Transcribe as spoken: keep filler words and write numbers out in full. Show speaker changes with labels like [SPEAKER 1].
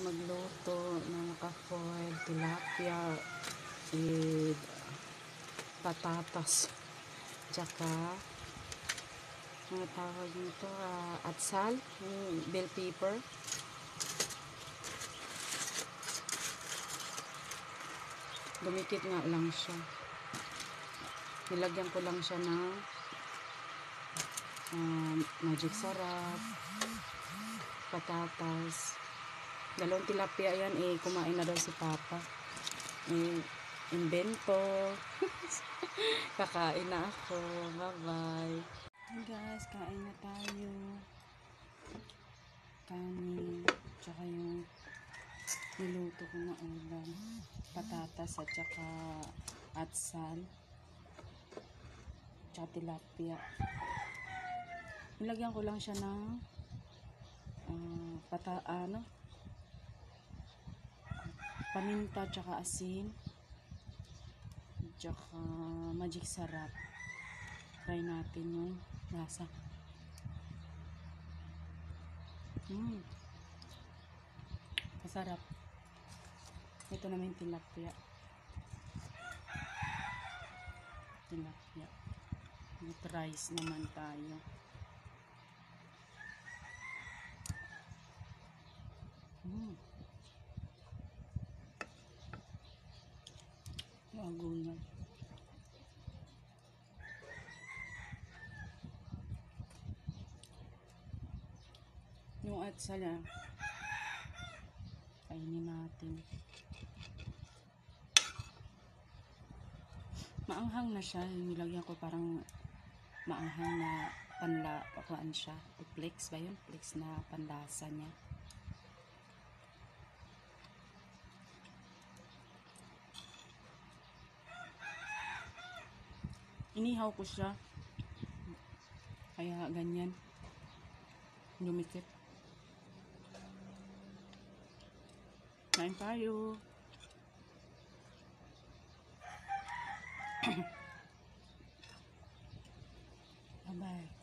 [SPEAKER 1] magluto ng naka-foil tilapia with patatas tsaka mga tawag nito uh, atsal, yung bell pepper, dumikit nga lang siya, nilagyan ko lang siya ng uh, magic sarap, patatas, dalawang tilapia yan, eh kumain na daw si Papa, eh invento. Kakain na ako, bye bye. Hey guys, kain na tayo, kanin tsaka yung niluto ko na ulam, patatas at tsaka atsal tsaka tilapia. Nilagyan ko lang siya ng uh, pata ano paminta tsaka asin tsaka magic sarap. Try natin yung lasa. Hmm, masarap. Ito naman yung tilapia. Tilapia with rice naman tayo. Hmm, bago na. Yung atsal na kainin natin. Maanghang na siya, yung nilagyan ko parang maanghang na panla, pakuan siya, flakes ba yun? Flakes na panlasa niya. Inihaw ko siya, kaya ganyan dumikit. Kain tayo. Bye bye.